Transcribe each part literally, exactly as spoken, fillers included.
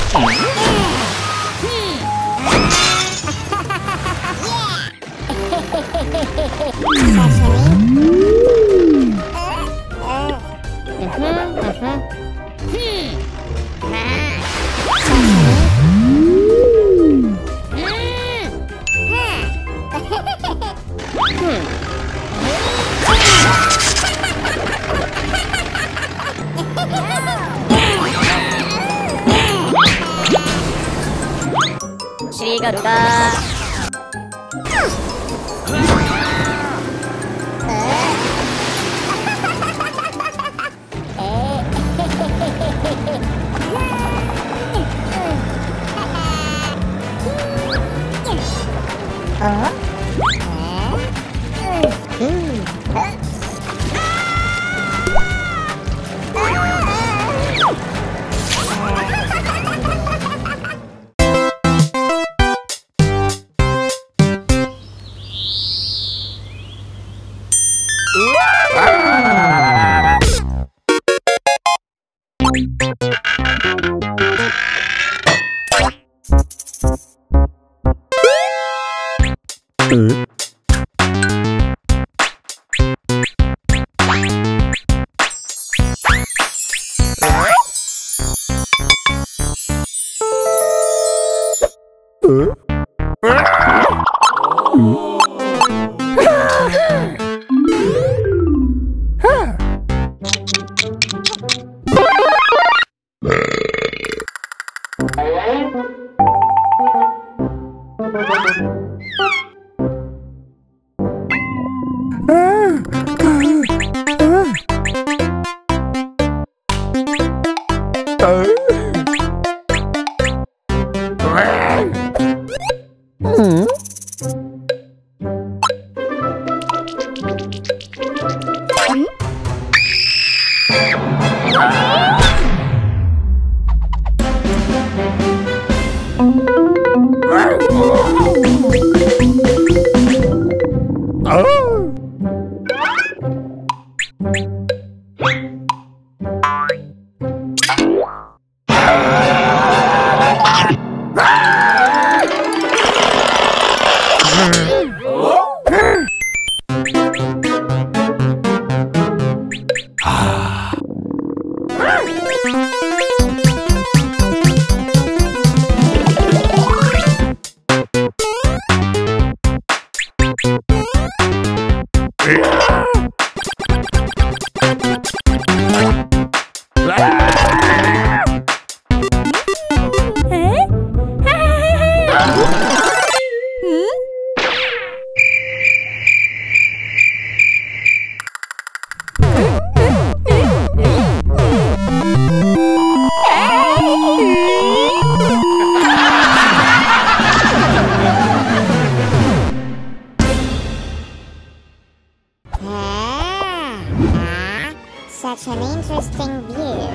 Shri Garuda Such an interesting view.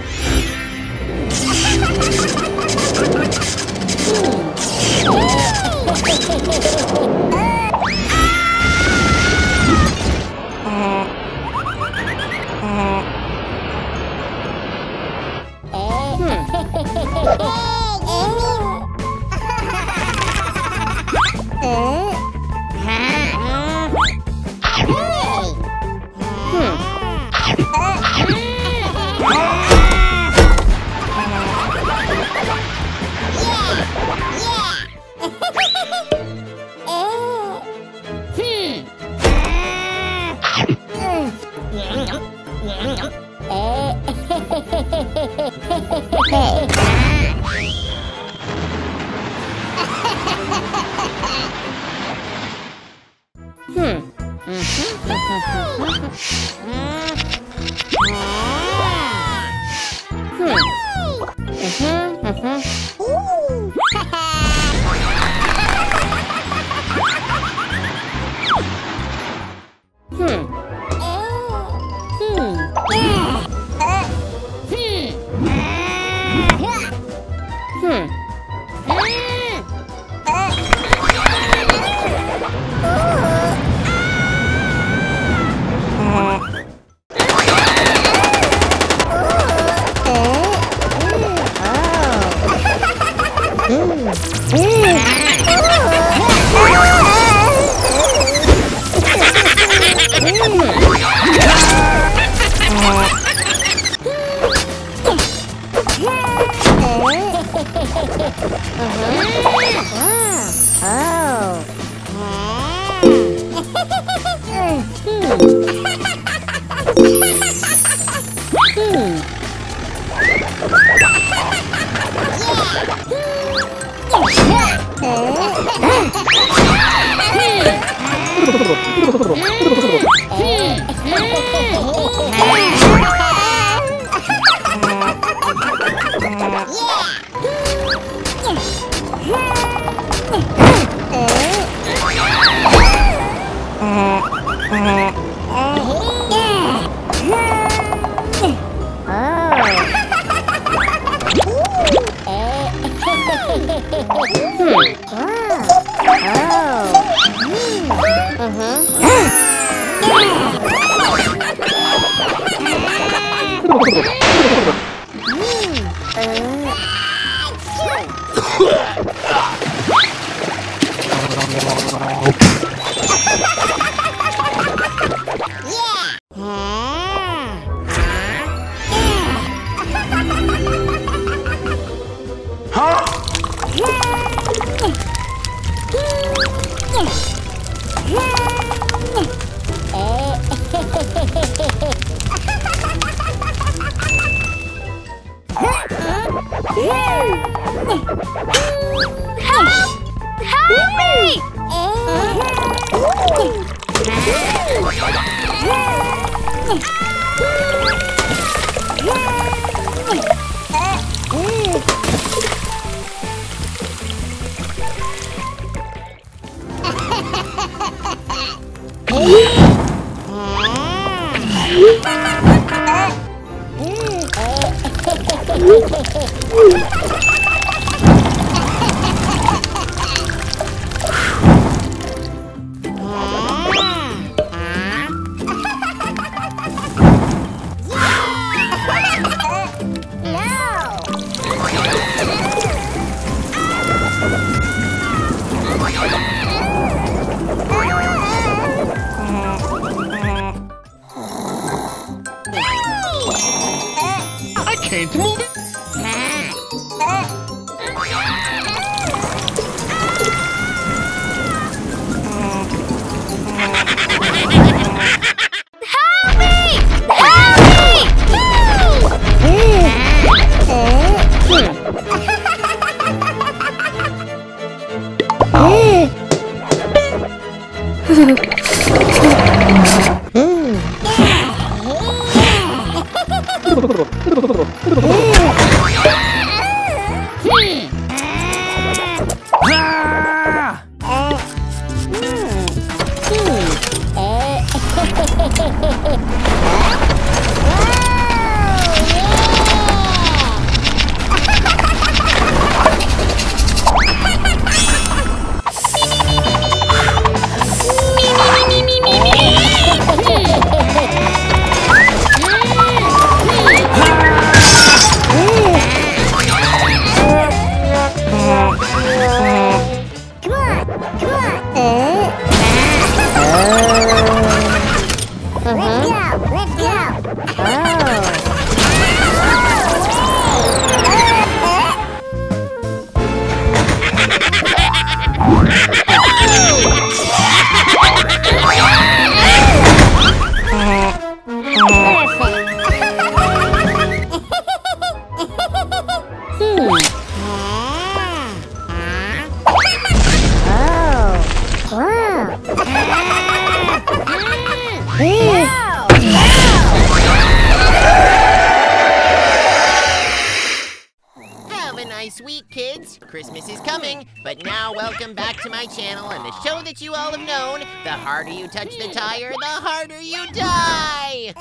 Christmas is coming, but now welcome back to my channel and the show that you all have known. The harder you touch the tire, the harder you die!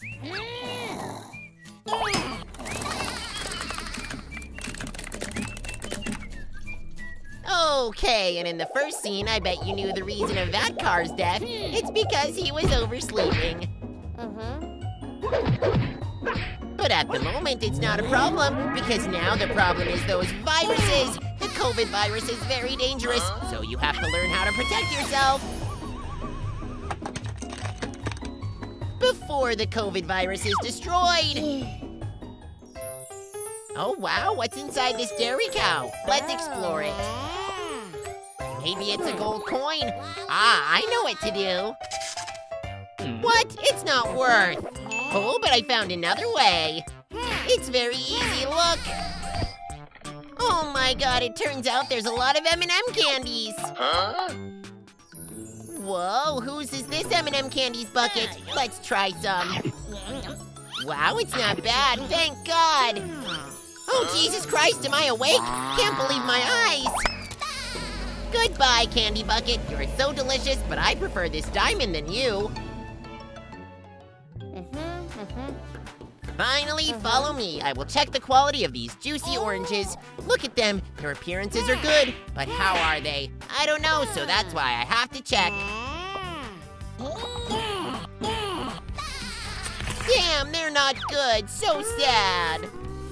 Okay, and in the first scene, I bet you knew the reason of that car's death. It's because he was oversleeping. Mm-hmm. But at the moment, it's not a problem, because now the problem is those viruses. The COVID virus is very dangerous, so you have to learn how to protect yourself before the COVID virus is destroyed. Oh, wow, what's inside this dairy cow? Let's explore it. Maybe it's a gold coin. Ah, I know what to do. What? It's not worth. Oh, but I found another way. It's very easy, look. Oh my god, it turns out there's a lot of M and M candies. Huh? Whoa, whose is this M and M candies bucket? Let's try some. Wow, it's not bad, thank God. Oh, Jesus Christ, am I awake? Can't believe my eyes. Goodbye, candy bucket. You're so delicious, but I prefer this diamond than you. Finally, follow me. I will check the quality of these juicy oranges. Look at them. Their appearances are good, but how are they? I don't know, so that's why I have to check. Damn, they're not good. So sad.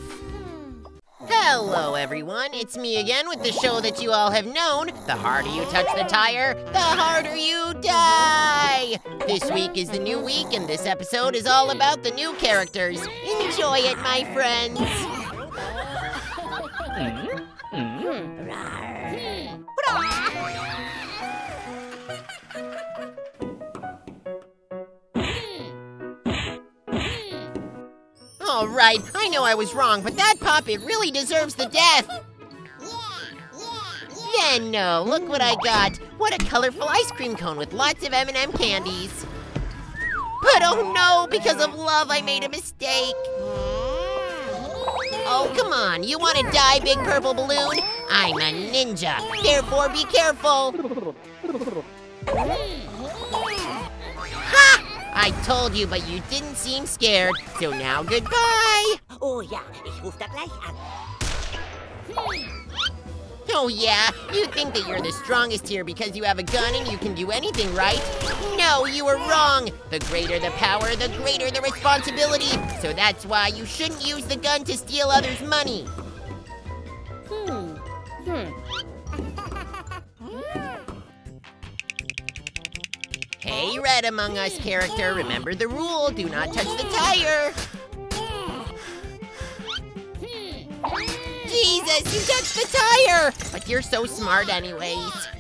Hello, everyone. It's me again with the show that you all have known. The harder you touch the tire, the harder you die. This week is the new week, and this episode is all about the new characters. Enjoy it, my friends. All right, I know I was wrong, but that puppet really deserves the death. Yeah, no, look what I got. What a colorful ice cream cone with lots of M and M candies. But oh no, because of love, I made a mistake. Oh, come on, you want to die, big purple balloon? I'm a ninja, therefore be careful. Ha! I told you, but you didn't seem scared, so now goodbye. Oh ja, ich ruf da gleich an. Oh yeah, you think that you're the strongest here because you have a gun and you can do anything, right? No, you were wrong. The greater the power, the greater the responsibility. So that's why you shouldn't use the gun to steal others' money. Hmm. Hmm. Hey, Red Among Us character, remember the rule, do not touch the tire. Jesus, you touched the tire! But you're so smart anyways.